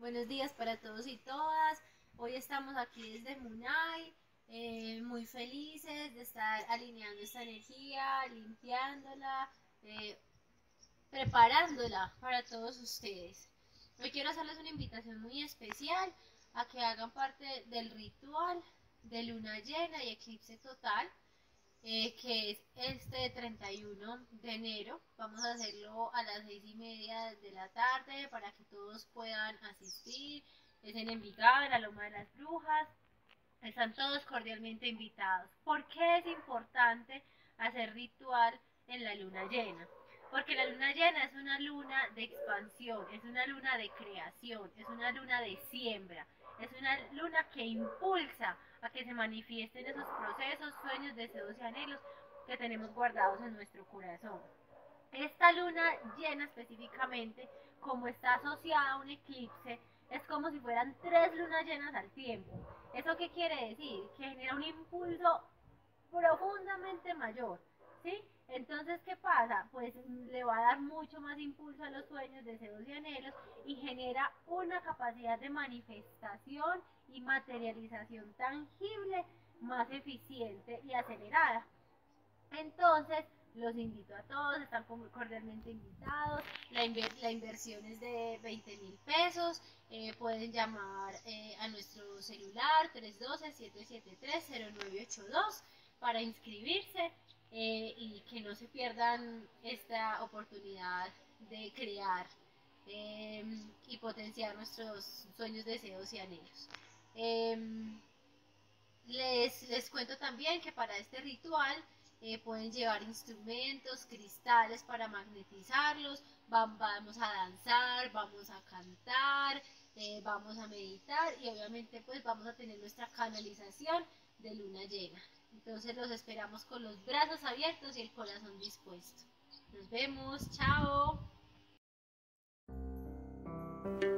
Buenos días para todos y todas. Hoy estamos aquí desde Munay, muy felices de estar alineando esta energía, limpiándola, eh, preparándola para todos ustedes. Hoy quiero hacerles una invitación muy especial a que hagan parte del ritual de luna llena y eclipse total, que es este 31 de enero. Vamos a hacerlo a las 6:30 de la tarde para que todos puedan asistir. Es en Envigado, en la Loma de las Brujas. Están todos cordialmente invitados. ¿Por qué es importante hacer ritual en la luna llena? Porque la luna llena es una luna de expansión, es una luna de creación, es una luna de siembra, es una luna que impulsa a que se manifiesten esos procesos, sueños, deseos y anhelos que tenemos guardados en nuestro corazón. Esta luna llena específicamente, como está asociada a un eclipse, es como si fueran tres lunas llenas al tiempo. ¿Eso qué quiere decir? Que genera un impulso profundamente mayor, ¿sí? Entonces, ¿qué pasa? Pues le va a dar mucho más impulso a los sueños, deseos y anhelos y genera una capacidad de manifestación y materialización tangible más eficiente y acelerada. Entonces, los invito a todos, están cordialmente invitados. La inversión es de 20.000 pesos. Pueden llamar a nuestro celular 312-773-0982 para inscribirse y que no se pierdan esta oportunidad de crear eh, y potenciar nuestros sueños, deseos y anhelos. Eh, les cuento también que para este ritual pueden llevar instrumentos, cristales para magnetizarlos, vamos a danzar, vamos a cantar, vamos a meditar y obviamente pues vamos a tener nuestra canalización de luna llena. Entonces los esperamos con los brazos abiertos y el corazón dispuesto. Nos vemos, chao.